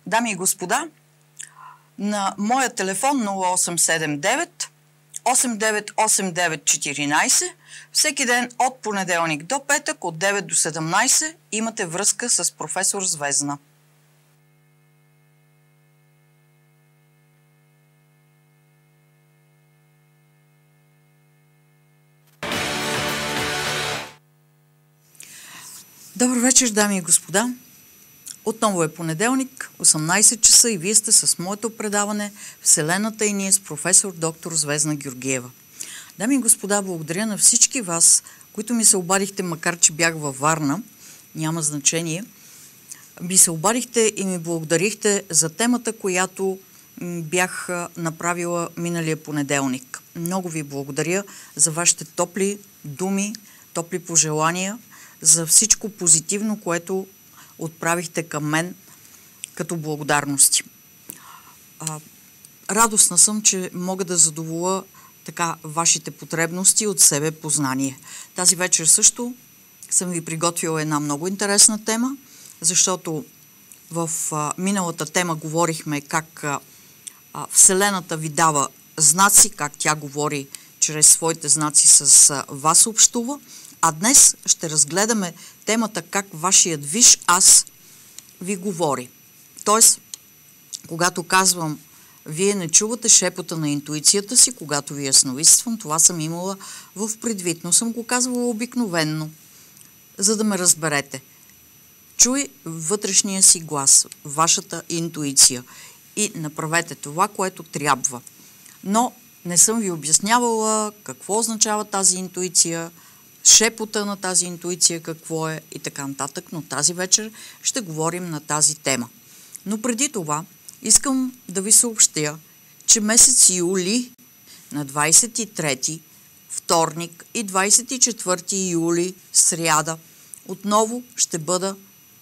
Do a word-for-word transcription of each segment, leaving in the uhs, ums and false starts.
Дами и господа, на моя телефон нула осем седем девет осем девет осем девет единайсет четиринайсет всеки ден от понеделник до петък от девет до седемнайсет имате връзка с професор Звездна. Добър вечер, дами и господа. Отново е понеделник, осемнайсет часа и вие сте с моето предаване Вселената и ние с професор доктор Звездна Георгиева. Дами и господа, благодаря на всички вас, които ми се обадихте, макар че бях във Варна, няма значение. Ми се обадихте и ми благодарихте за темата, която бях направила миналия понеделник. Много ви благодаря за вашите топли думи, топли пожелания, за всичко позитивно, което отправихте към мен като благодарности. А, радостна съм, че мога да задоволя така вашите потребности от себе познание. Тази вечер също съм ви приготвила една много интересна тема, защото в а, миналата тема говорихме как а, а, Вселената ви дава знаци, как тя говори чрез своите знаци с а, вас общува. А днес ще разгледаме темата как вашият висш аз ви говори. Тоест, когато казвам, вие не чувате шепота на интуицията си, когато ви ясновидствам, това съм имала в предвид, но съм го казвала обикновенно, за да ме разберете. Чуй вътрешния си глас, вашата интуиция и направете това, което трябва. Но не съм ви обяснявала какво означава тази интуиция, шепота на тази интуиция какво е и така нататък, но тази вечер ще говорим на тази тема. Но преди това искам да ви съобщя, че месец юли на двайсет и трети вторник и двайсет и четвърти юли сряда отново ще бъда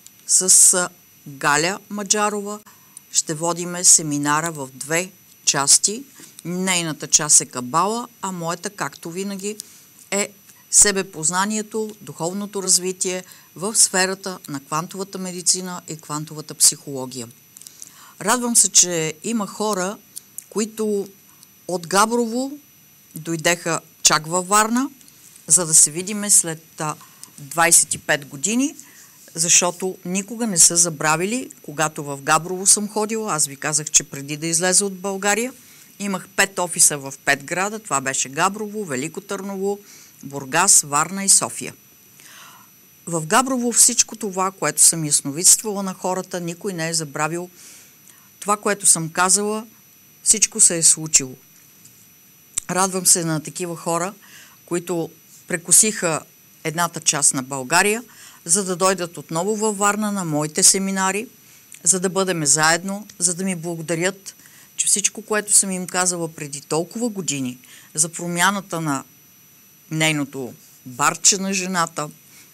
с Галя Маджарова. Ще водиме семинара в две части. Нейната част е Кабала, а моята, както винаги, е себепознанието, духовното развитие в сферата на квантовата медицина и квантовата психология. Радвам се, че има хора, които от Габрово дойдеха чак във Варна, за да се видиме след двайсет и пет години, защото никога не са забравили, когато в Габрово съм ходила. Аз ви казах, че преди да излеза от България, имах пет офиса в пет града. Това беше Габрово, Велико Търново, Бургас, Варна и София. В Габрово всичко това, което съм ясновидствала на хората, никой не е забравил. Това, което съм казала, всичко се е случило. Радвам се на такива хора, които прекусиха едната част на България, за да дойдат отново във Варна на моите семинари, за да бъдем заедно, за да ми благодарят, че всичко, което съм им казала преди толкова години за промяната на нейното барче на жената,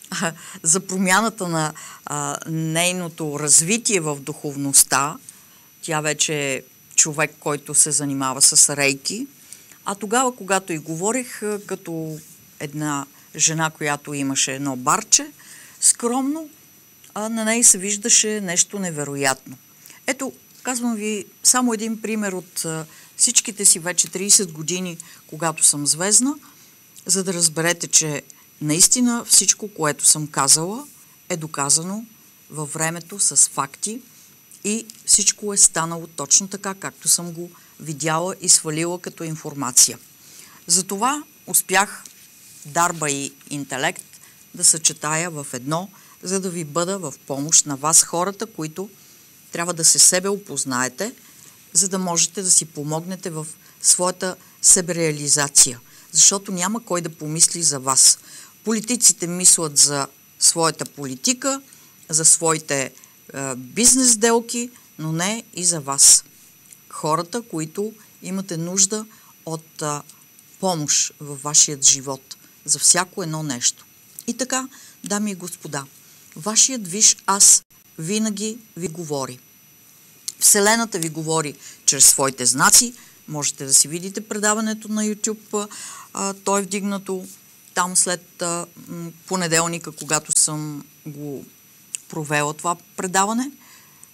за промяната на а, нейното развитие в духовността. Тя вече е човек, който се занимава с рейки. А тогава, когато и говорих като една жена, която имаше едно барче, скромно, а на нея се виждаше нещо невероятно. Ето, казвам ви само един пример от а, всичките си вече трийсет години, когато съм звездна, за да разберете, че наистина всичко, което съм казала, е доказано във времето с факти и всичко е станало точно така, както съм го видяла и свалила като информация. Затова успях дарба и интелект да съчетая в едно, за да ви бъда в помощ на вас, хората, които трябва да се себе опознаете, за да можете да си помогнете в своята себереализация. Защото няма кой да помисли за вас. Политиците мислят за своята политика, за своите е, бизнес сделки, но не и за вас. Хората, които имате нужда от е, помощ във вашият живот, за всяко едно нещо. И така, дами и господа, вашият висш аз винаги ви говори. Вселената ви говори чрез своите знаци. Можете да си видите предаването на YouTube. А, то е вдигнато там след а, понеделника, когато съм го провела това предаване.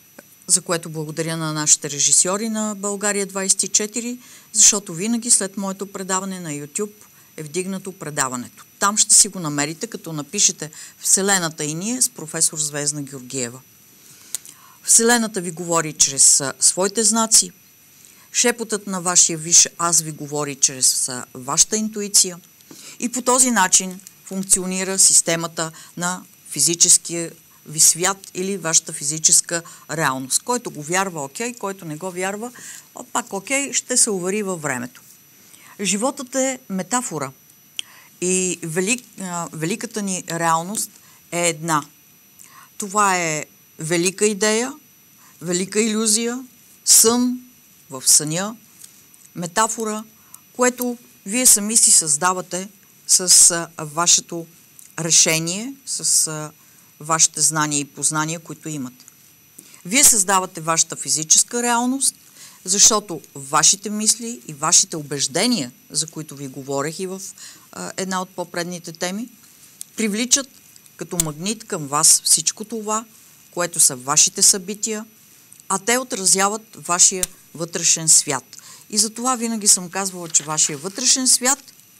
за което благодаря на нашите режисьори на България двайсет и четири, защото винаги след моето предаване на YouTube е вдигнато предаването. Там ще си го намерите, като напишете "Вселената и ние" с професор Звезна Георгиева. Вселената ви говори чрез а, своите знаци, шепотът на вашия висш аз ви говори чрез а, вашата интуиция и по този начин функционира системата на физическия ви свят или вашата физическа реалност. Който го вярва, окей, който не го вярва, пак окей, ще се увери във времето. Животът е метафора и велик, а, великата ни реалност е една. Това е велика идея, велика илюзия, сън в съня, метафора, което вие сами си създавате с а, вашето решение, с а, вашите знания и познания, които имате. Вие създавате вашата физическа реалност, защото вашите мисли и вашите убеждения, за които ви говорех и в а, една от по-предните теми, привличат като магнит към вас всичко това, което са вашите събития, а те отразяват вашия вътрешен свят. И затова винаги съм казвала, че вашия вътрешен свят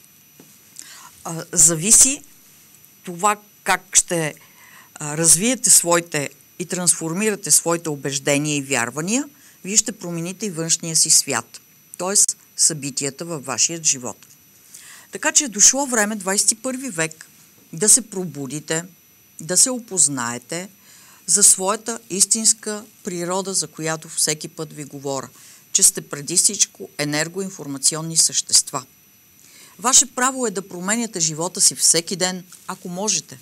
а, зависи това как ще а, развиете своите и трансформирате своите убеждения и вярвания, вие ще промените и външния си свят, т.е. събитията във вашия живот. Така че е дошло време, двайсет и първи век, да се пробудите, да се опознаете за своята истинска природа, за която всеки път ви говоря, че сте преди всичко енергоинформационни същества. Ваше право е да променяте живота си всеки ден, ако можете.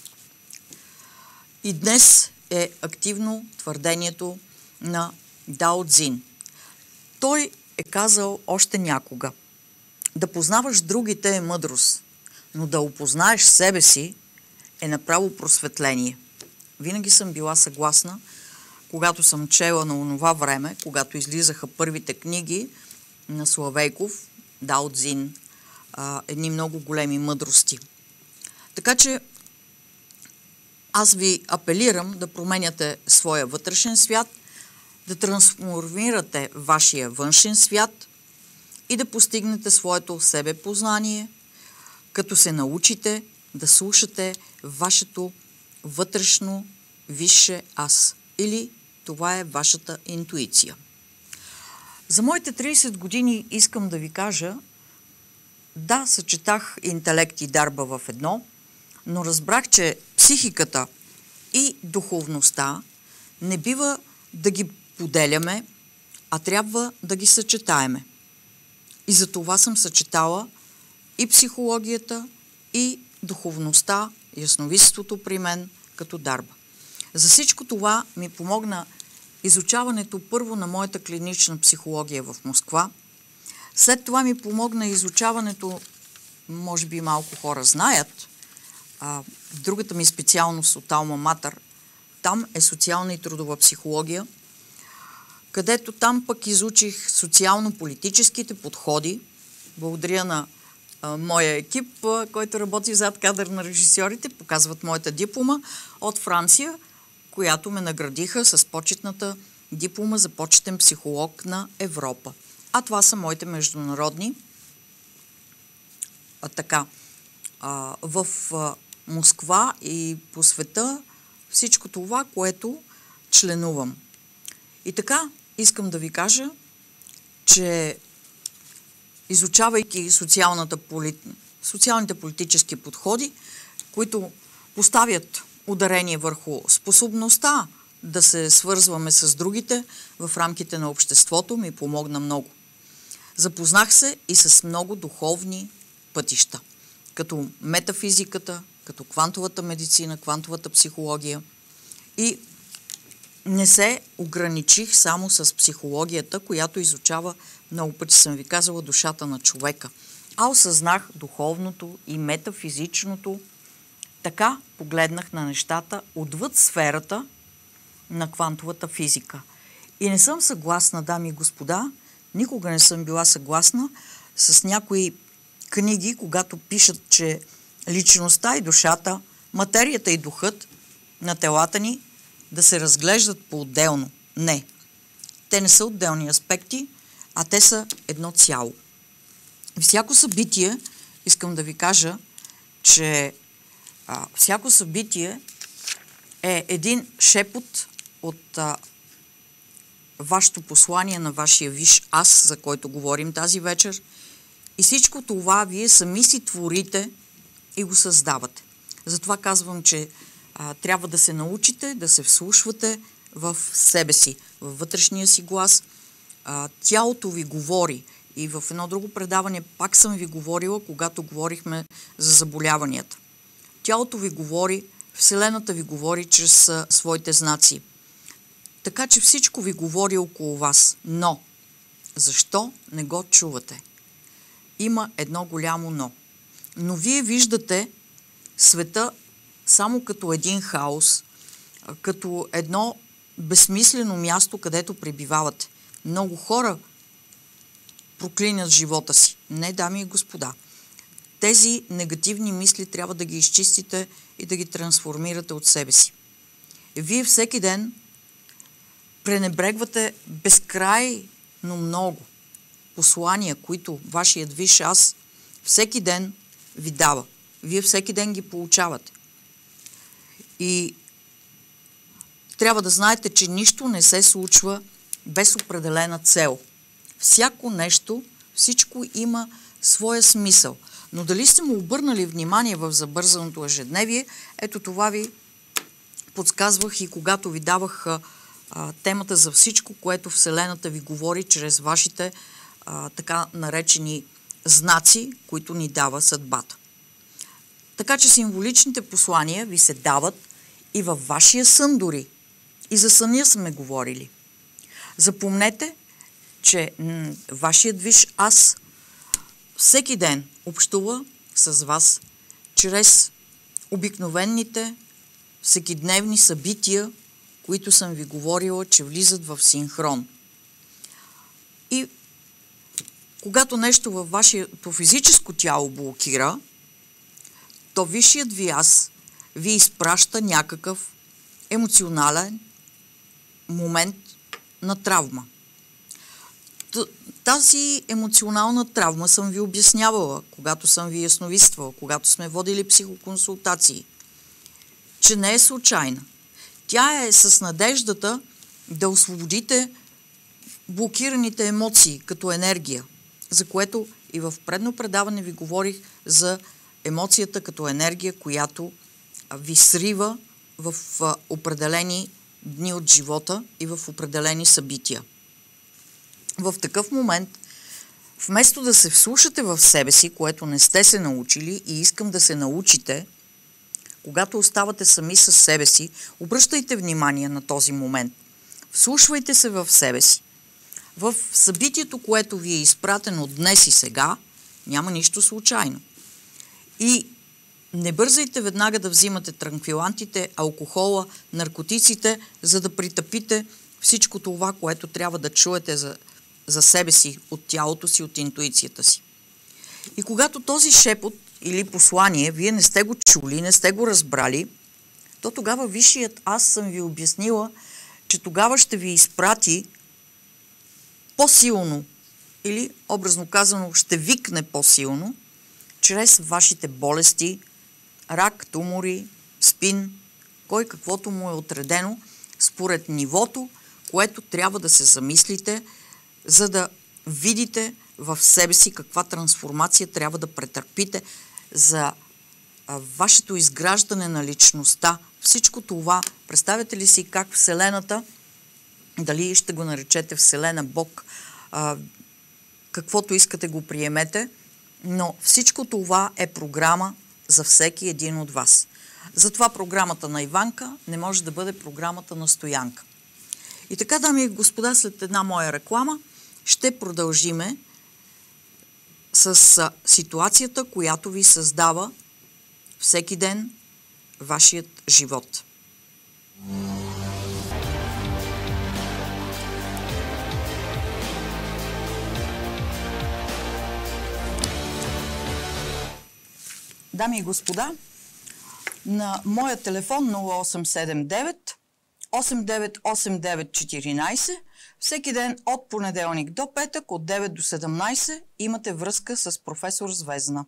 И днес е активно твърдението на Дао Цзин. Той е казал още някога: да познаваш другите е мъдрост, но да опознаеш себе си е направо просветление. Винаги съм била съгласна, когато съм чела на онова време, когато излизаха първите книги на Славейков, Дао Цзин, едни много големи мъдрости. Така че аз ви апелирам да променяте своя вътрешен свят, да трансформирате вашия външен свят и да постигнете своето себепознание, като се научите да слушате вашето вътрешно висше аз, или това е вашата интуиция. За моите трийсет години искам да ви кажа, да, съчетах интелект и дарба в едно, но разбрах, че психиката и духовността не бива да ги поделяме, а трябва да ги съчетаеме. И за това съм съчетала и психологията, и духовността, ясновидството при мен като дарба. За всичко това ми помогна изучаването първо на моята клинична психология в Москва. След това ми помогна изучаването, може би малко хора знаят, а, другата ми специалност от Алма Матър, там е социална и трудова психология, където там пък изучих социално-политическите подходи. Благодаря на а, моя екип, а, който работи зад кадър на режисьорите, показват моята диплома от Франция, която ме наградиха с почетната диплома за почетен психолог на Европа. А това са моите международни. А, така, а, в а, Москва и по света всичко това, което членувам. И така, искам да ви кажа, че изучавайки социалната поли... социалните политически подходи, които поставят ударение върху способността да се свързваме с другите в рамките на обществото, ми помогна много. Запознах се и с много духовни пътища, като метафизиката, като квантовата медицина, квантовата психология. И не се ограничих само с психологията, която изучава, много пъти съм ви казала, душата на човека. А осъзнах духовното и метафизичното. Така погледнах на нещата отвъд сферата на квантовата физика. И не съм съгласна, дами и господа, никога не съм била съгласна с някои книги, когато пишат, че личността и душата, материята и духът на телата ни да се разглеждат по-отделно. Не. Те не са отделни аспекти, а те са едно цяло. Всяко събитие, искам да ви кажа, че а, всяко събитие е един шепот от а, вашето послание на вашия висш аз, за който говорим тази вечер. И всичко това вие сами си творите и го създавате. Затова казвам, че а, трябва да се научите, да се вслушвате в себе си, във вътрешния си глас. А, тялото ви говори. И в едно друго предаване пак съм ви говорила, когато говорихме за заболяванията. Тялото ви говори, Вселената ви говори чрез а, своите знаци. Така че всичко ви говори около вас. Но защо не го чувате? Има едно голямо но. Но вие виждате света само като един хаос, като едно безсмислено място, където пребивавате. Много хора проклинят живота си. Не, дами и господа. Тези негативни мисли трябва да ги изчистите и да ги трансформирате от себе си. Вие всеки ден пренебрегвате безкрайно много послания, които вашият висш аз всеки ден ви дава. Вие всеки ден ги получавате. И трябва да знаете, че нищо не се случва без определена цел. Всяко нещо, всичко има своя смисъл. Но дали сте му обърнали внимание в забързаното ежедневие, ето това ви подсказвах и когато ви давах а, темата за всичко, което Вселената ви говори чрез вашите а, така наречени знаци, които ни дава съдбата. Така че символичните послания ви се дават и във вашия сън дори. И за съня сме говорили. Запомнете, че м- вашият висш аз всеки ден общува с вас чрез обикновените всекидневни събития, които съм ви говорила, че влизат в синхрон. И когато нещо във вашето физическо тяло блокира, то висшият ви аз ви изпраща някакъв емоционален момент на травма. Тази емоционална травма съм ви обяснявала, когато съм ви ясновидствала, когато сме водили психоконсултации, че не е случайна. Тя е с надеждата да освободите блокираните емоции като енергия, за което и в предно предаване ви говорих за емоцията като енергия, която ви срива в определени дни от живота и в определени събития. В такъв момент, вместо да се вслушате в себе си, което не сте се научили и искам да се научите, когато оставате сами със себе си, обръщайте внимание на този момент. Вслушвайте се в себе си. В събитието, което ви е изпратено днес и сега, няма нищо случайно. И не бързайте веднага да взимате транквилантите, алкохола, наркотиците, за да притъпите всичко това, което трябва да чуете за, за себе си, от тялото си, от интуицията си. И когато този шепот или послание вие не сте го чули, не сте го разбрали, то тогава висшият аз съм ви обяснила, че тогава ще ви изпрати по-силно или, образно казано, ще викне по-силно, чрез вашите болести, рак, тумори, спин, кой каквото му е отредено, според нивото, което трябва да се замислите, за да видите в себе си каква трансформация трябва да претърпите за а, вашето изграждане на личността. Всичко това, представете ли си как Вселената, дали ще го наречете Вселена, Бог, а, каквото искате го приемете, но всичко това е програма за всеки един от вас. Затова програмата на Иванка не може да бъде програмата на Стоянка. И така, дами и господа, след една моя реклама ще продължиме с ситуацията, която ви създава всеки ден вашият живот. Дами и господа, на моя телефон нула осем седем девет осем девет осем девет единайсет Всеки ден от понеделник до петък от девет до седемнайсет имате връзка с професор Звездна.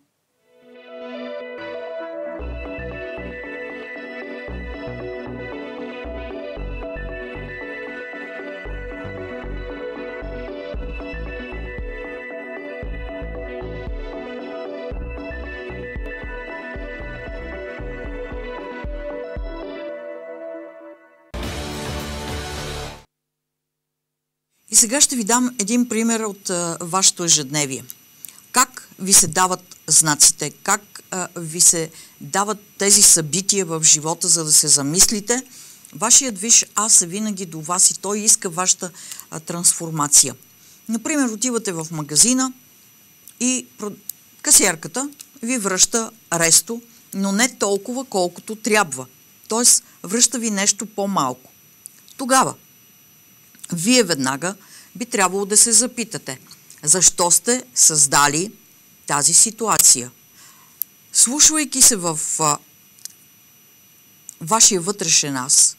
И сега ще ви дам един пример от а, вашето ежедневие. Как ви се дават знаците, как а, ви се дават тези събития в живота, за да се замислите. Вашият висш аз е винаги до вас и той иска вашата а, трансформация. Например, отивате в магазина и касиерката ви връща ресто, но не толкова, колкото трябва. Тоест, връща ви нещо по-малко. Тогава вие веднага би трябвало да се запитате, защо сте създали тази ситуация. Слушвайки се в а, вашия вътрешен аз,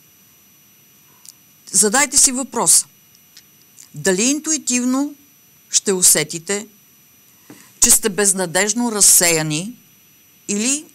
задайте си въпроса. Дали интуитивно ще усетите, че сте безнадежно разсеяни или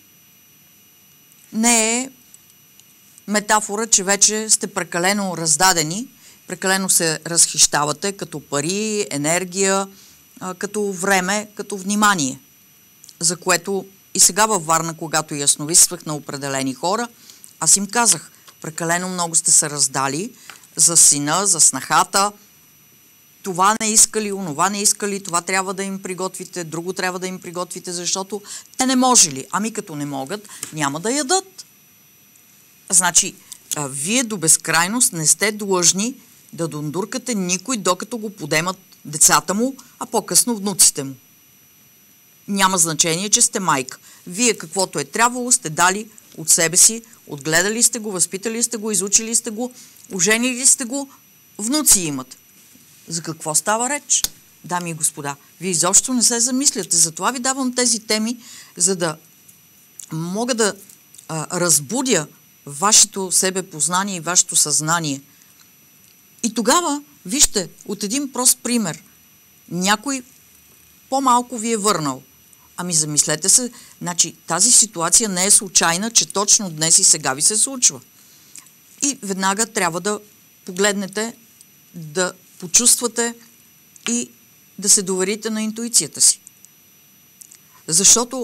не е метафора, че вече сте прекалено раздадени, прекалено се разхищавате като пари, енергия, като време, като внимание, за което и сега във Варна, когато ясновидствах на определени хора, аз им казах, прекалено много сте се раздали за сина, за снахата, това не искали, онова не искали, това трябва да им приготвите, друго трябва да им приготвите, защото те не можели. Ами като не могат, няма да ядат. Значи, а, вие до безкрайност не сте длъжни да дундуркате никой, докато го подемат децата му, а по-късно внуците му. Няма значение, че сте майка. Вие каквото е трябвало сте дали от себе си, отгледали сте го, възпитали сте го, изучили сте го, оженили сте го, внуци имат. За какво става реч, дами и господа? Вие изобщо не се замисляте. Затова ви давам тези теми, за да мога да а, разбудя вашето себепознание и вашето съзнание. И тогава, вижте, от един прост пример, някой по-малко ви е върнал. Ами замислете се, значи тази ситуация не е случайна, че точно днес и сега ви се случва. И веднага трябва да погледнете, да почувствате и да се доверите на интуицията си. Защото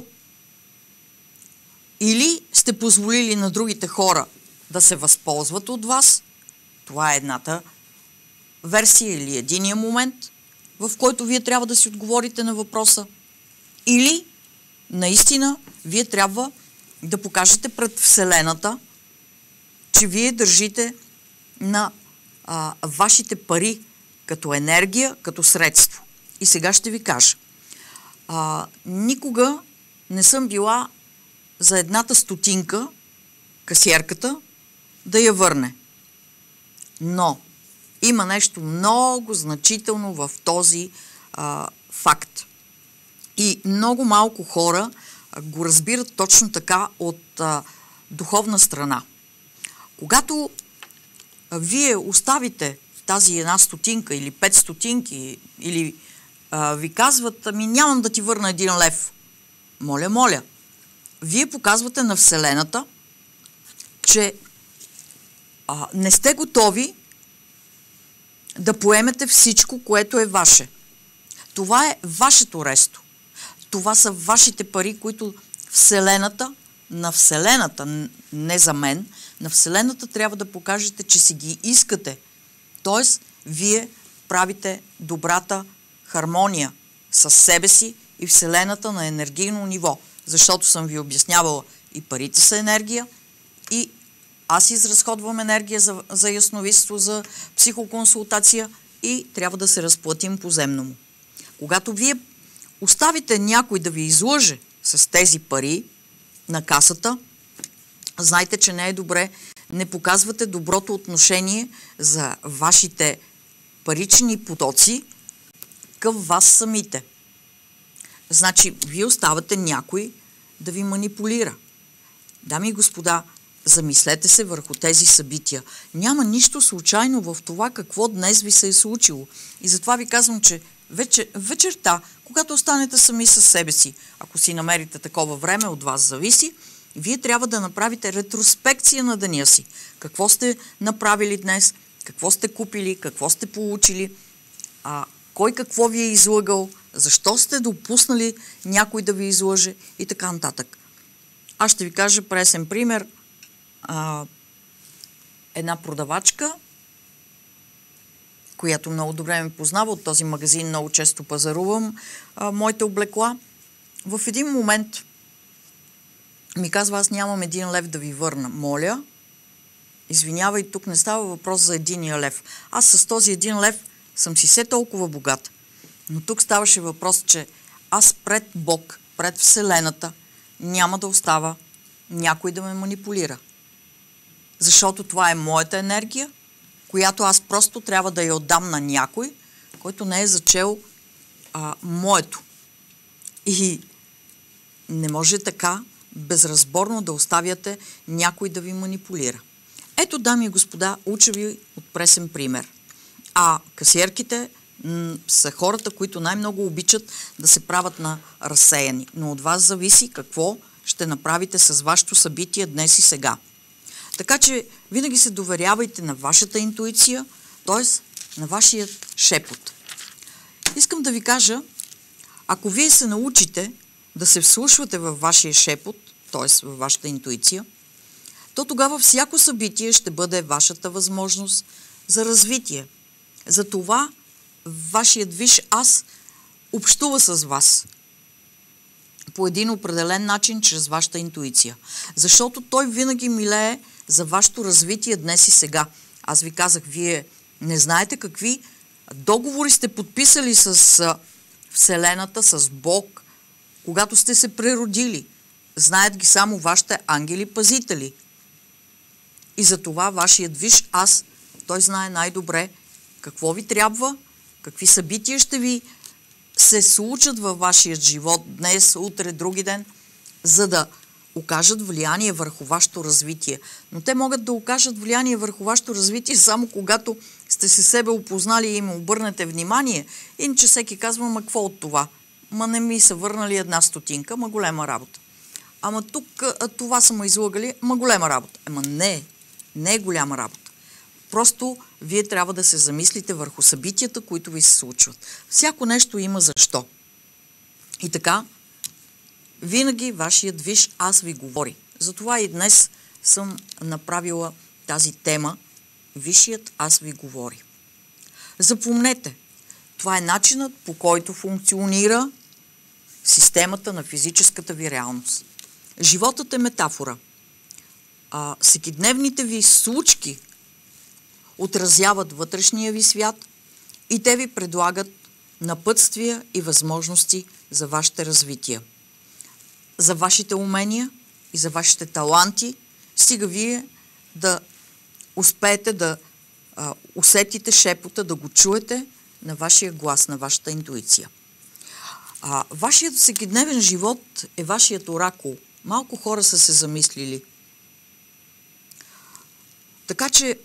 или сте позволили на другите хора да се възползват от вас, това е едната версия или единия момент, в който вие трябва да си отговорите на въпроса, или наистина вие трябва да покажете пред Вселената, че вие държите на а, вашите пари като енергия, като средство. И сега ще ви кажа. А, никога не съм била за едната стотинка касиерката да я върне. Но има нещо много значително в този а, факт. И много малко хора а, го разбират точно така от а, духовна страна. Когато а, вие оставите тази една стотинка или пет стотинки, или а, ви казват, ами нямам да ти върна един лев. Моля, моля. Вие показвате на Вселената, че а, не сте готови да поемете всичко, което е ваше. Това е вашето ресто. Това са вашите пари, които Вселената, на Вселената, не за мен, на Вселената трябва да покажете, че си ги искате. Тоест, вие правите добрата хармония с себе си и Вселената на енергийно ниво. Защото съм ви обяснявала, и парите са енергия, и аз изразходвам енергия за, за ясновидство, за психоконсултация и трябва да се разплатим поземному. Когато вие оставите някой да ви излъже с тези пари на касата, знайте, че не е добре, не показвате доброто отношение за вашите парични потоци към вас самите. Значи, вие оставате някой да ви манипулира. Дами и господа, Замислете се върху тези събития. Няма нищо случайно в това какво днес ви се е случило. И затова ви казвам, че вечер, вечерта, когато останете сами със себе си, ако си намерите такова време, от вас зависи, вие трябва да направите ретроспекция на деня си. Какво сте направили днес, какво сте купили, какво сте получили, а, кой какво ви е излъгал, защо сте допуснали някой да ви излъже и така нататък. Аз ще ви кажа пресен пример. А, една продавачка, която много добре ме познава, от този магазин много често пазарувам а, моите облекла, в един момент ми казва: аз нямам един лев да ви върна. Моля, извинявай, тук не става въпрос за единия лев. Аз с този един лев съм си се толкова богат. Но тук ставаше въпрос, че аз пред Бог, пред Вселената, няма да остава някой да ме манипулира. Защото това е моята енергия, която аз просто трябва да я отдам на някой, който не е зачел а, моето. И не може така безразборно да оставяте някой да ви манипулира. Ето, дами и господа, уча ви от пресен пример. А касиерките м- са хората, които най-много обичат да се правят на разсеяни. Но от вас зависи какво ще направите с вашето събитие днес и сега. Така че винаги се доверявайте на вашата интуиция, т.е. на вашия шепот. Искам да ви кажа, ако вие се научите да се вслушвате във вашия шепот, т.е. във вашата интуиция, то тогава всяко събитие ще бъде вашата възможност за развитие. Затова вашият висш аз общува с вас по един определен начин, чрез вашата интуиция. Защото той винаги милее за вашето развитие днес и сега. Аз ви казах, вие не знаете какви договори сте подписали с Вселената, с Бог, когато сте се преродили. Знаят ги само вашите ангели-пазители. И за това вашият висш аз, той знае най-добре какво ви трябва, какви събития ще ви се случат във вашия живот днес, утре, други ден, за да окажат влияние върху вашето развитие. Но те могат да окажат влияние върху вашето развитие само когато сте се себе опознали и им обърнете внимание. Иначе всеки казва: ма какво от това? Ма не ми са върнали една стотинка, ма голема работа. Ама тук това са ме излъгали, ма голема работа. Ема не, не е голяма работа. Просто вие трябва да се замислите върху събитията, които ви се случват. Всяко нещо има защо. И така, винаги вашият висш аз ви говори. Затова и днес съм направила тази тема Висшият аз ви говори. Запомнете, това е начинът, по който функционира системата на физическата ви реалност. Животът е метафора. А всекидневните ви случки отразяват вътрешния ви свят и те ви предлагат напътствия и възможности за вашите развития. За вашите умения и за вашите таланти, стига вие да успеете да а, усетите шепота, да го чуете на вашия глас, на вашата интуиция. А, вашият всекидневен живот е вашият оракул. Малко хора са се замислили. Така че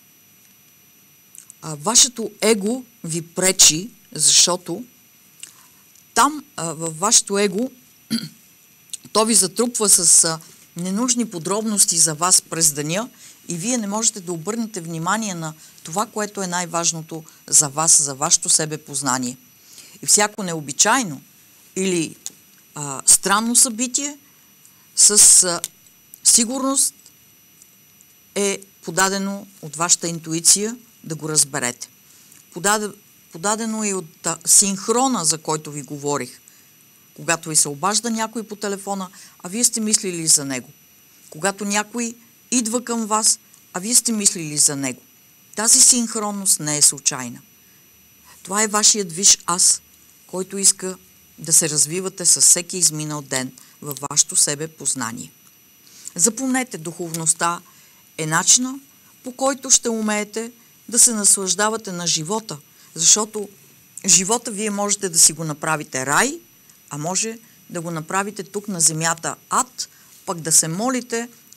а, вашето его ви пречи, защото там а, във вашето его то ви затрупва с а, ненужни подробности за вас през деня и вие не можете да обърнете внимание на това, което е най-важното за вас, за вашето себепознание. И всяко необичайно или а, странно събитие с а, сигурност е подадено от вашата интуиция да го разберете. Подаде, подадено и от а, синхрона, за който ви говорих. Когато ви се обажда някой по телефона, а вие сте мислили за него. Когато някой идва към вас, а вие сте мислили за него. Тази синхронност не е случайна. Това е вашият висш аз, който иска да се развивате със всеки изминал ден във вашето себе познание. Запомнете, духовността е начина, по който ще умеете да се наслаждавате на живота, защото живота вие можете да си го направите рай, а може да го направите тук на земята ад, пък да се молите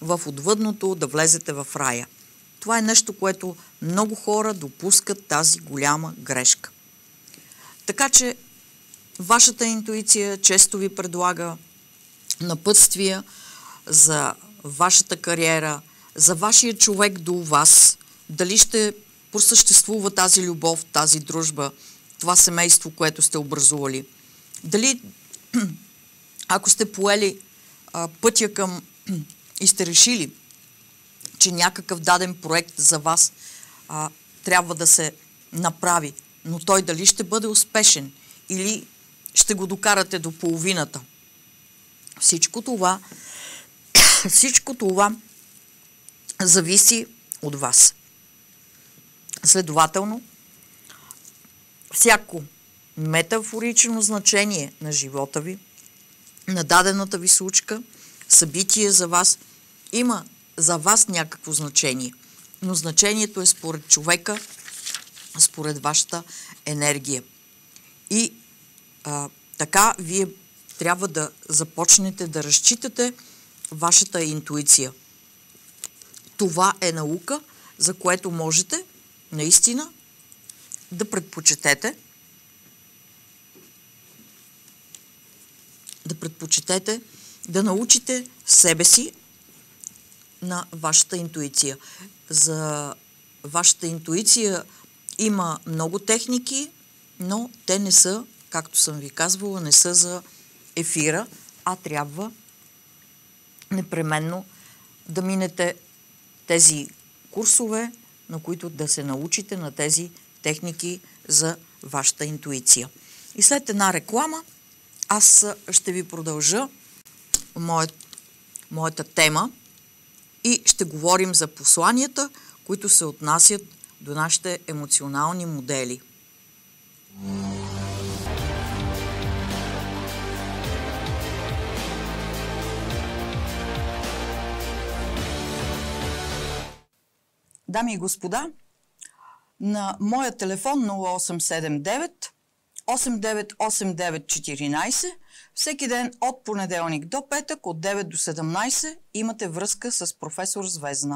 в отвъдното, да влезете в рая. Това е нещо, което много хора допускат тази голяма грешка. Така че вашата интуиция често ви предлага напътствия за вашата кариера, за вашия човек до вас, дали ще просъществува тази любов, тази дружба, това семейство, което сте образували. Дали, ако сте поели а, пътя към и сте решили, че някакъв даден проект за вас а, трябва да се направи, но той дали ще бъде успешен или ще го докарате до половината. Всичко това, всичко това зависи от вас. Следователно, всяко метафорично значение на живота ви, на дадената ви случка, събитие за вас, има за вас някакво значение. Но значението е според човека, според вашата енергия. И а, така вие трябва да започнете да разчитате вашата интуиция. Това е наука, за което можете наистина да предпочетете да предпочетете да научите себе си на вашата интуиция. За вашата интуиция има много техники, но те не са, както съм ви казвала, не са за ефира, а трябва непременно да минете тези курсове, на които да се научите на тези техники за вашата интуиция. И след една реклама аз ще ви продължа моят, моята тема и ще говорим за посланията, които се отнасят до нашите емоционални модели. Дами и господа, на моя телефон нула осем седем девет осем девет осем девет едно четири всеки ден от понеделник до петък от девет до седемнайсет имате връзка с професор Звездна.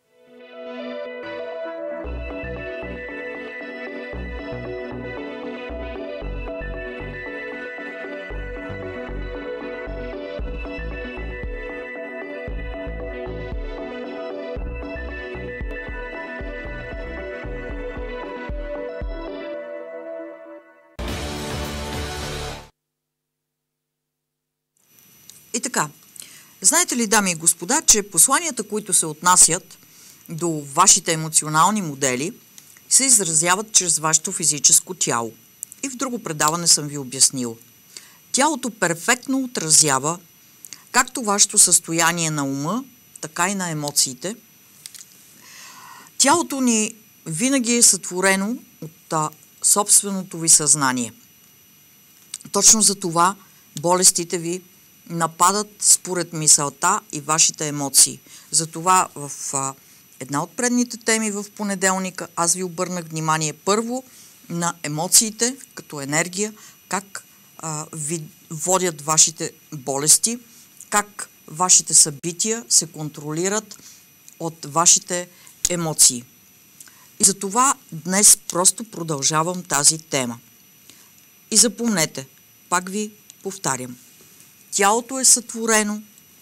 И така, знаете ли, дами и господа, че посланията, които се отнасят до вашите емоционални модели, се изразяват чрез вашето физическо тяло. И в друго предаване съм ви обяснил. Тялото перфектно отразява както вашето състояние на ума, така и на емоциите. Тялото ни винаги е сътворено от а, собственото ви съзнание. Точно за това болестите ви нападат според мисълта и вашите емоции. Затова в а, една от предните теми в понеделника аз ви обърнах внимание първо на емоциите като енергия, как а, ви водят вашите болести, как вашите събития се контролират от вашите емоции. И затова днес просто продължавам тази тема. И запомнете, пак ви повтарям. Тялото е сътворено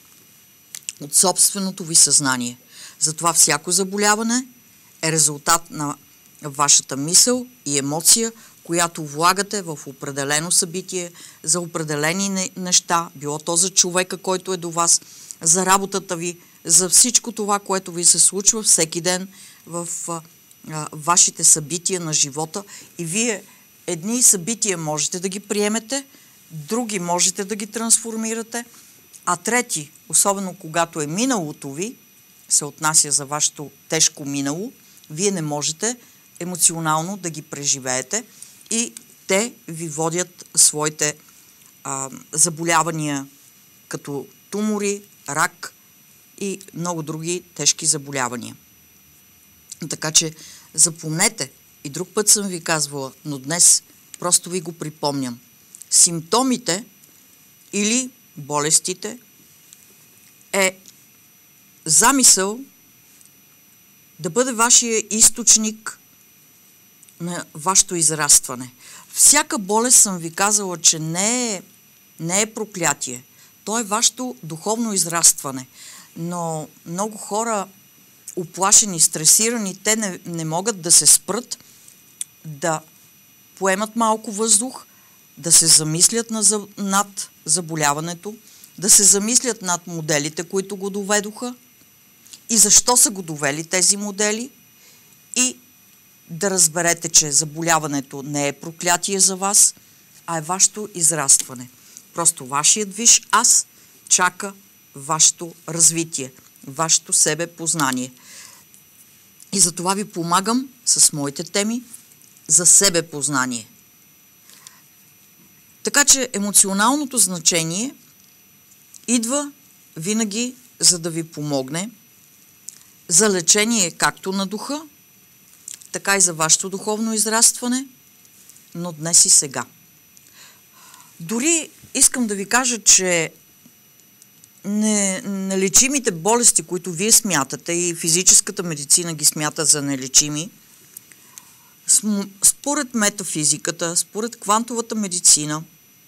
от собственото ви съзнание. Затова всяко заболяване е резултат на вашата мисъл и емоция, която влагате в определено събитие, за определени неща, било то за човека, който е до вас, за работата ви, за всичко това, което ви се случва всеки ден в а, а, вашите събития на живота. И вие едни събития можете да ги приемете, други можете да ги трансформирате, а трети, особено когато е миналото ви, се отнася за вашето тежко минало, вие не можете емоционално да ги преживеете и те ви водят своите а, заболявания като тумори, рак и много други тежки заболявания. Така че запомнете, и друг път съм ви казвала, но днес просто ви го припомням. Симптомите или болестите е замисъл да бъде вашия източник на вашето израстване. Всяка болест, съм ви казала, че не е, не е проклятие. То е вашето духовно израстване. Но много хора, уплашени, стресирани, те не, не могат да се спрат, да поемат малко въздух, да се замислят на, над заболяването, да се замислят над моделите, които го доведоха и защо са го довели тези модели, и да разберете, че заболяването не е проклятие за вас, а е вашето израстване. Просто вашият висш аз чака вашето развитие, вашето себепознание. И за това ви помагам с моите теми за себепознание. Така че емоционалното значение идва винаги, за да ви помогне за лечение както на духа, така и за вашето духовно израстване, но днес и сега. Дори искам да ви кажа, че не, нелечимите болести, които вие смятате, и физическата медицина ги смята за нелечими, според метафизиката, според квантовата медицина,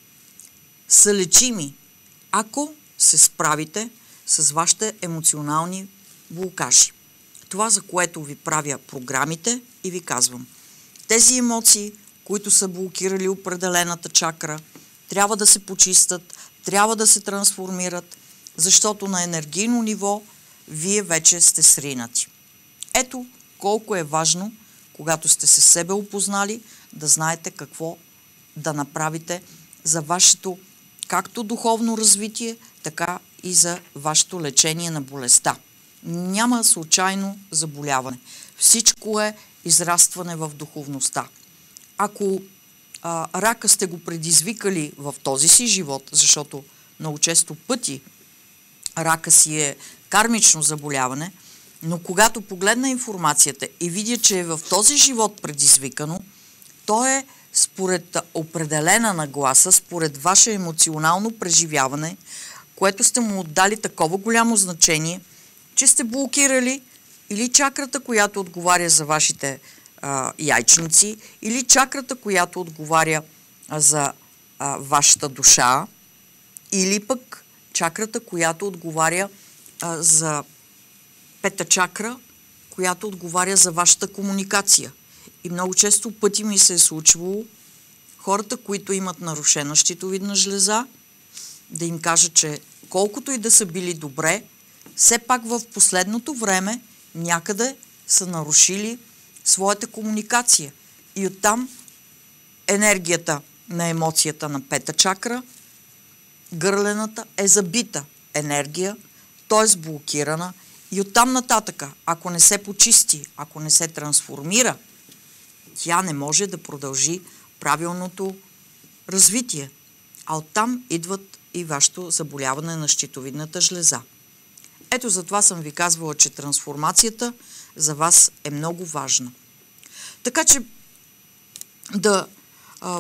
са лечими, ако се справите с вашите емоционални блокажи. Това, за което ви правя програмите и ви казвам. Тези емоции, които са блокирали определената чакра, трябва да се почистят, трябва да се трансформират, защото на енергийно ниво вие вече сте сринати. Ето колко е важно, когато сте се себе опознали, да знаете какво да направите за вашето както духовно развитие, така и за вашето лечение на болестта. Няма случайно заболяване. Всичко е израстване в духовността. Ако а, рака сте го предизвикали в този си живот, защото много често пъти рака си е кармично заболяване, но когато погледна информацията и видя, че е в този живот предизвикано, то е според определена нагласа, според ваше емоционално преживяване, което сте му отдали такова голямо значение, че сте блокирали или чакрата, която отговаря за вашите а, яйчници, или чакрата, която отговаря а, за а, вашата душа, или пък чакрата, която отговаря а, за пета чакра, която отговаря за вашата комуникация. И много често пъти ми се е случвало хората, които имат нарушена щитовидна жлеза, да им кажа, че колкото и да са били добре, все пак в последното време някъде са нарушили своята комуникация. И оттам енергията на емоцията на пета чакра, гърлената, е забита енергия, т.е. блокирана. И оттам нататъка, ако не се почисти, ако не се трансформира, тя не може да продължи правилното развитие. А оттам идват и вашето заболяване на щитовидната жлеза. Ето затова съм ви казвала, че трансформацията за вас е много важна. Така че да, а,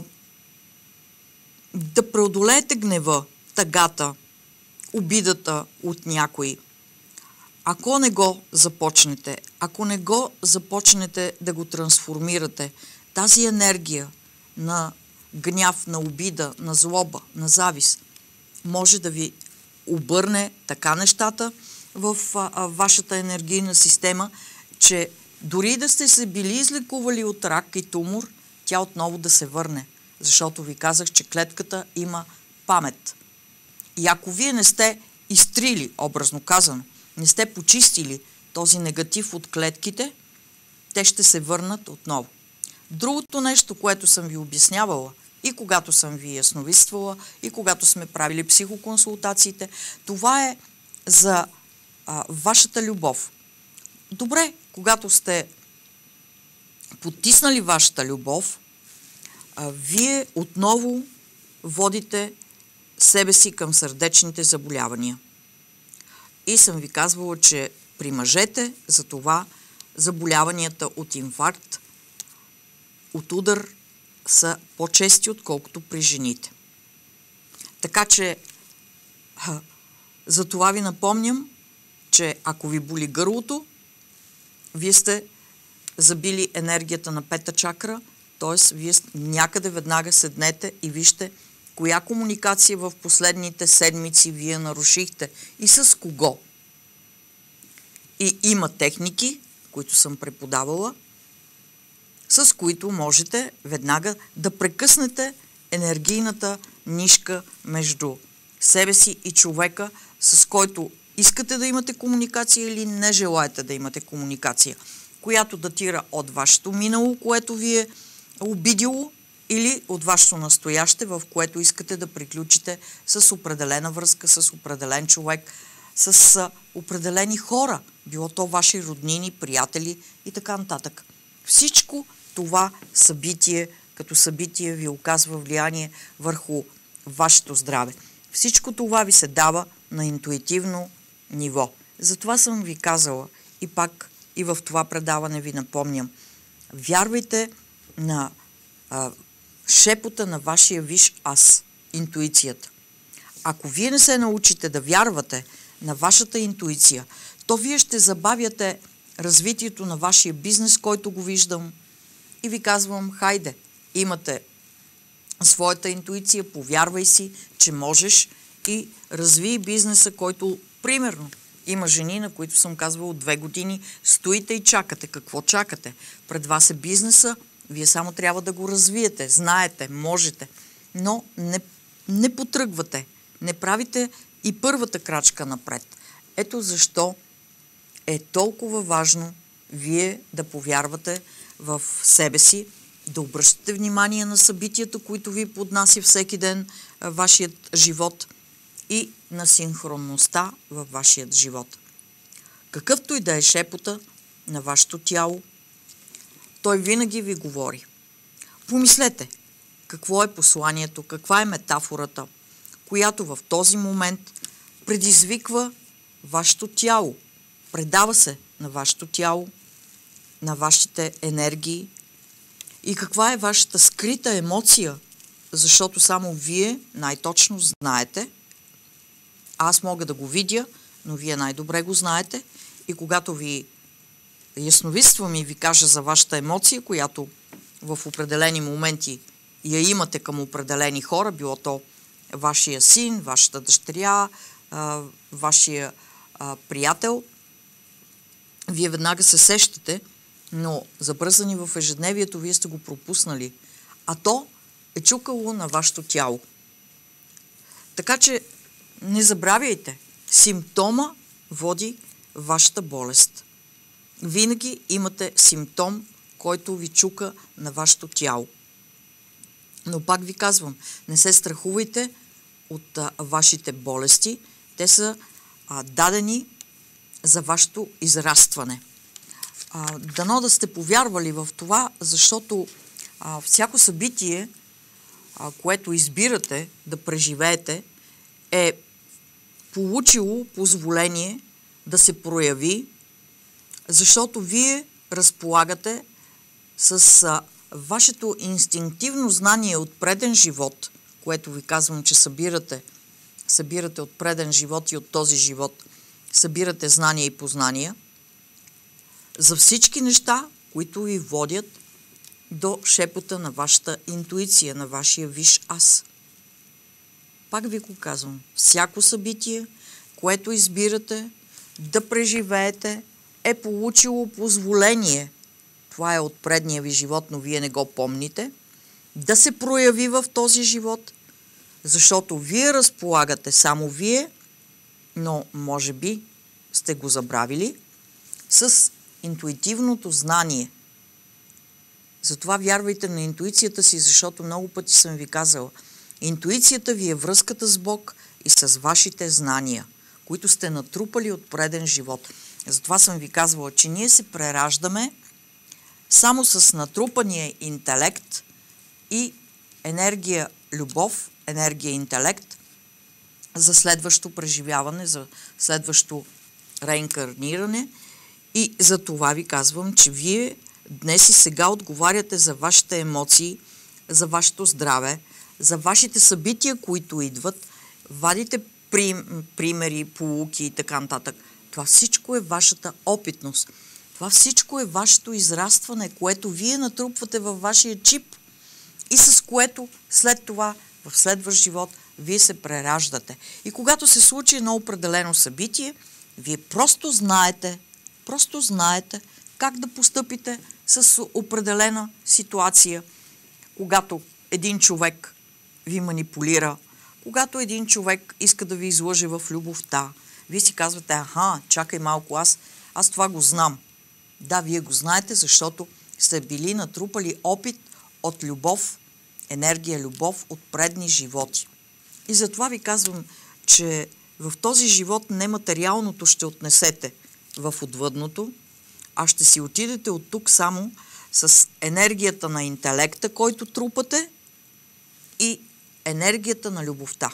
да преодолеете гнева, тъгата, обидата от някой. Ако не го започнете, ако не го започнете да го трансформирате, тази енергия на гняв, на обида, на злоба, на завист, може да ви обърне така нещата в а, а, вашата енергийна система, че дори да сте се били излекували от рак и тумор, тя отново да се върне. Защото ви казах, че клетката има памет. И ако вие не сте изтрили, образно казано, не сте почистили този негатив от клетките, те ще се върнат отново. Другото нещо, което съм ви обяснявала, и когато съм ви ясновидствала, и когато сме правили психоконсултациите, това е за а, вашата любов. Добре, когато сте потиснали вашата любов, а, вие отново водите себе си към сърдечните заболявания. И съм ви казвала, че при мъжете за това заболяванията от инфаркт, от удар са по-чести, отколкото при жените. Така че за това ви напомням, че ако ви боли гърлото, вие сте забили енергията на пета чакра, т.е. вие някъде веднага седнете и вижте коя комуникация в последните седмици вие нарушихте и с кого. И има техники, които съм преподавала, с които можете веднага да прекъснете енергийната нишка между себе си и човека, с който искате да имате комуникация или не желаете да имате комуникация, която датира от вашето минало, което ви е обидило, или от вашето настояще, в което искате да приключите с определена връзка, с определен човек, с определени хора, било то ваши роднини, приятели и така нататък. Всичко това събитие, като събитие ви оказва влияние върху вашето здраве. Всичко това ви се дава на интуитивно ниво. Затова съм ви казала и пак и в това предаване ви напомням. Вярвайте на а, шепота на вашия висш аз, интуицията. Ако вие не се научите да вярвате на вашата интуиция, то вие ще забавяте развитието на вашия бизнес, който го виждам, и ви казвам, хайде, имате своята интуиция, повярвай си, че можеш, и разви бизнеса, който, примерно, има жени, на които съм казвала от две години, стоите и чакате. Какво чакате? Пред вас е бизнеса, вие само трябва да го развиете, знаете, можете, но не, не потръгвате, не правите и първата крачка напред. Ето защо е толкова важно вие да повярвате в себе си, да обръщате внимание на събитията, които ви поднася всеки ден вашият живот, и на синхронността във вашият живот. Какъвто и да е шепота на вашето тяло, той винаги ви говори. Помислете, какво е посланието, каква е метафората, която в този момент предизвиква вашето тяло, предава се на вашето тяло, на вашите енергии, и каква е вашата скрита емоция, защото само вие най-точно знаете. Аз мога да го видя, но вие най-добре го знаете, и когато ви ясновидствам и ви кажа за вашата емоция, която в определени моменти я имате към определени хора, било то вашия син, вашата дъщеря, вашия приятел, вие веднага се сещате, но забързани в ежедневието, вие сте го пропуснали, а то е чукало на вашето тяло. Така че не забравяйте, симптома води вашата болест. Винаги имате симптом, който ви чука на вашето тяло. Но пак ви казвам, не се страхувайте от а, вашите болести. Те са а, дадени за вашето израстване. А, дано да сте повярвали в това, защото а, всяко събитие, а, което избирате да преживеете, е получило позволение да се прояви, защото вие разполагате с а, вашето инстинктивно знание от преден живот, което ви казвам, че събирате, събирате от преден живот и от този живот, събирате знания и познания за всички неща, които ви водят до шепота на вашата интуиция, на вашия висш аз. Пак ви го казвам, всяко събитие, което избирате да преживеете, е получило позволение, това е от предния ви живот, но вие не го помните, да се прояви в този живот, защото вие разполагате, само вие, но може би сте го забравили, с интуитивното знание. Затова вярвайте на интуицията си, защото много пъти съм ви казала, интуицията ви е връзката с Бог и с вашите знания, които сте натрупали от преден живот. Затова съм ви казвала, че ние се прераждаме само с натрупания интелект и енергия любов, енергия интелект за следващо преживяване, за следващо реинкарниране. И за това ви казвам, че вие днес и сега отговаряте за вашите емоции, за вашето здраве, за вашите събития, които идват, вадите примери, поуки и така нататък. Това всичко е вашата опитност. Това всичко е вашето израстване, което вие натрупвате във вашия чип и с което след това в следващ живот вие се прераждате. И когато се случи едно определено събитие, вие просто знаете, просто знаете как да постъпите с определена ситуация, когато един човек ви манипулира, когато един човек иска да ви излъже в любовта. Вие си казвате, аха, чакай малко, аз, аз това го знам. Да, вие го знаете, защото сте били натрупали опит от любов, енергия любов от предни животи. И затова ви казвам, че в този живот нематериалното ще отнесете в отвъдното, а ще си отидете от тук само с енергията на интелекта, който трупате, и енергията на любовта.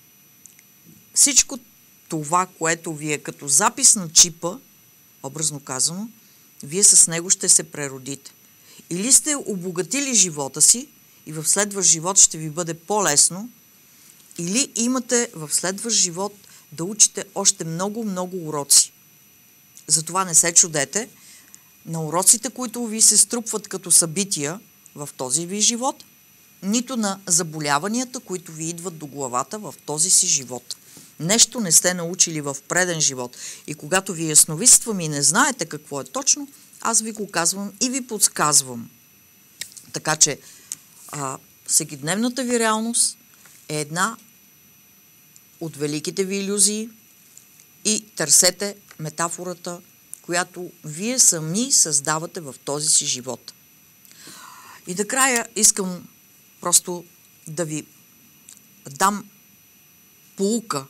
Всичко това, което ви е като запис на чипа, образно казано, вие с него ще се преродите. Или сте обогатили живота си и в следващ живот ще ви бъде по-лесно, или имате в следващ живот да учите още много-много уроци. Затова не се чудете на уроците, които ви се струпват като събития в този ви живот, нито на заболяванията, които ви идват до главата в този си живот. Нещо не сте научили в преден живот. И когато ви ясновидствам и не знаете какво е точно, аз ви го казвам и ви подсказвам. Така че а, всекидневната ви реалност е една от великите ви илюзии и търсете метафората, която вие сами създавате в този си живот. И накрая искам просто да ви дам поука.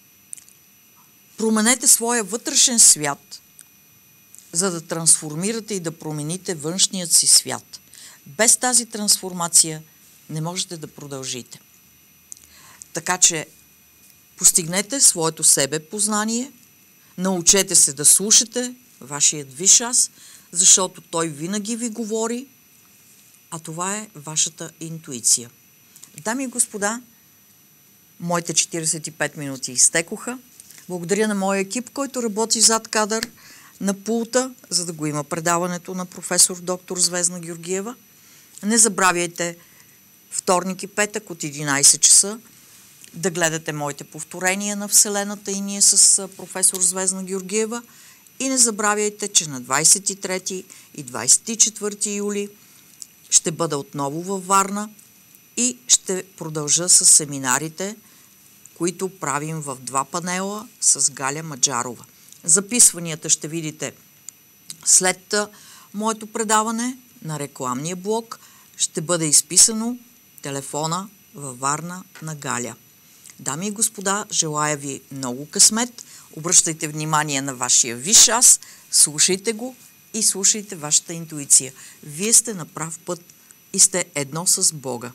Променете своя вътрешен свят, за да трансформирате и да промените външният си свят. Без тази трансформация не можете да продължите. Така че постигнете своето себе познание, научете се да слушате вашият висш аз, защото той винаги ви говори, а това е вашата интуиция. Дами и господа, моите четиридесет и пет минути изтекоха. Благодаря на моя екип, който работи зад кадър на пулта, за да го има предаването на професор доктор Звезна Георгиева. Не забравяйте вторник и петък от единайсет часа да гледате моите повторения на Вселената и ние с професор Звезна Георгиева. И не забравяйте, че на двайсет и трети и двайсет и четвърти юли ще бъда отново във Варна и ще продължа с семинарите, които правим в два панела с Галя Маджарова. Записванията ще видите след моето предаване на рекламния блок. Ще бъде изписано телефона във Варна на Галя. Дами и господа, желая ви много късмет. Обръщайте внимание на вашия висш аз, слушайте го и слушайте вашата интуиция. Вие сте на прав път и сте едно с Бога.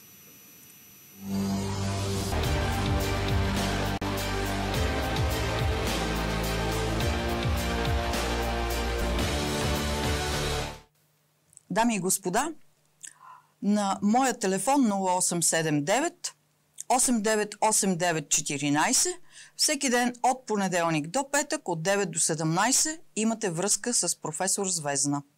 Дами и господа, на моя телефон нула осем седем девет осем девет осем девет четиринайсет всеки ден от понеделник до петък от девет до седемнайсет имате връзка с професор Звезна.